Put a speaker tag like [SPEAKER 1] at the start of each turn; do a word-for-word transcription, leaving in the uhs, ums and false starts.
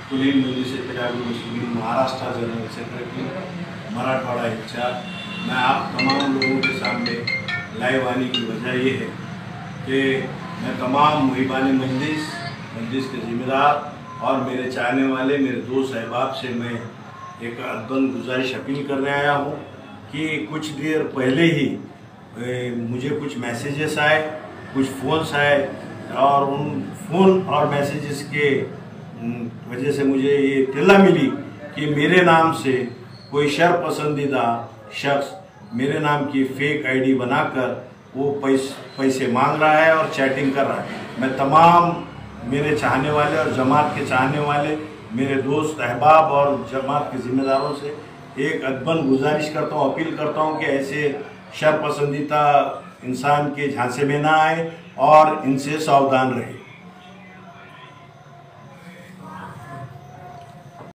[SPEAKER 1] कुलीन Majlis Ittehadul Muslimeen Maharashtra general secretary Marathwada incharge. मैं आप तमाम लोगों के सामने लाइव आने की वजह ये है कि मैं तमाम मुहिबान मजलिस मजलिस के ज़िम्मेदार और मेरे चाहने वाले मेरे दोस्त अहबाब से मैं एक अदबन गुजारिश अपील करने आया हूँ कि कुछ देर पहले ही ए, मुझे कुछ मैसेजेस आए, कुछ फ़ोन्स आए और उन फ़ोन और मैसेजेस के वजह से मुझे ये इत्तला मिली कि मेरे नाम से कोई शर पसंदीदा शख्स मेरे नाम की फ़ेक आईडी बनाकर वो पैस पैसे मांग रहा है और चैटिंग कर रहा है। मैं तमाम मेरे चाहने वाले और जमात के चाहने वाले मेरे दोस्त अहबाब और जमात के ज़िम्मेदारों से एक अदबन गुजारिश करता हूँ, अपील करता हूँ कि ऐसे शर पसंदीदा इंसान के झांसे में ना आए और इनसे सावधान रहे।